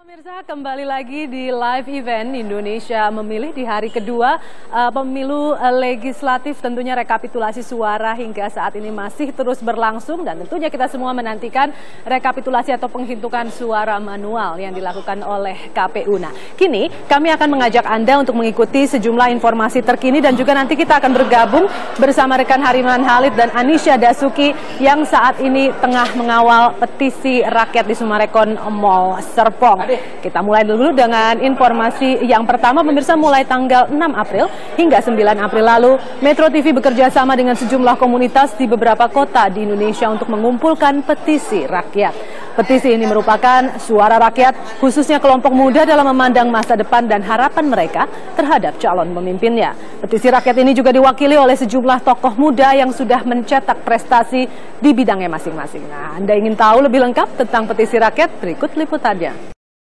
Pemirsa, kembali lagi di live event Indonesia Memilih di hari kedua pemilu legislatif. Tentunya rekapitulasi suara hingga saat ini masih terus berlangsung dan tentunya kita semua menantikan rekapitulasi atau penghitungan suara manual yang dilakukan oleh KPU. Nah, kini kami akan mengajak Anda untuk mengikuti sejumlah informasi terkini dan juga nanti kita akan bergabung bersama rekan Hariman Halid dan Anisha Dasuki yang saat ini tengah mengawal petisi rakyat di Sumarekon Mall Serpong. Kita mulai dulu dengan informasi yang pertama, pemirsa. Mulai tanggal 6 April hingga 9 April lalu, Metro TV bekerja sama dengan sejumlah komunitas di beberapa kota di Indonesia untuk mengumpulkan petisi rakyat. Petisi ini merupakan suara rakyat, khususnya kelompok muda dalam memandang masa depan dan harapan mereka terhadap calon pemimpinnya. Petisi rakyat ini juga diwakili oleh sejumlah tokoh muda yang sudah mencetak prestasi di bidangnya masing-masing. Nah, Anda ingin tahu lebih lengkap tentang petisi rakyat? Berikut liputannya.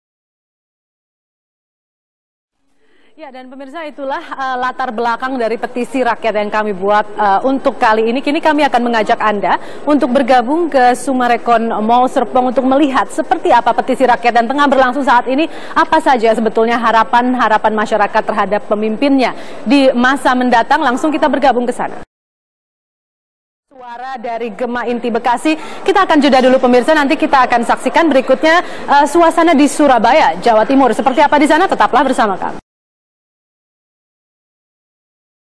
Ya, dan pemirsa, itulah latar belakang dari petisi rakyat yang kami buat untuk kali ini. Kini kami akan mengajak Anda untuk bergabung ke Sumarekon Mall Serpong untuk melihat seperti apa petisi rakyat dan tengah berlangsung saat ini. Apa saja sebetulnya harapan masyarakat terhadap pemimpinnya di masa mendatang. Langsung kita bergabung ke sana. Suara dari Gema Inti Bekasi. Kita akan jeda dulu pemirsa, nanti kita akan saksikan berikutnya suasana di Surabaya, Jawa Timur. Seperti apa di sana? Tetaplah bersama kami.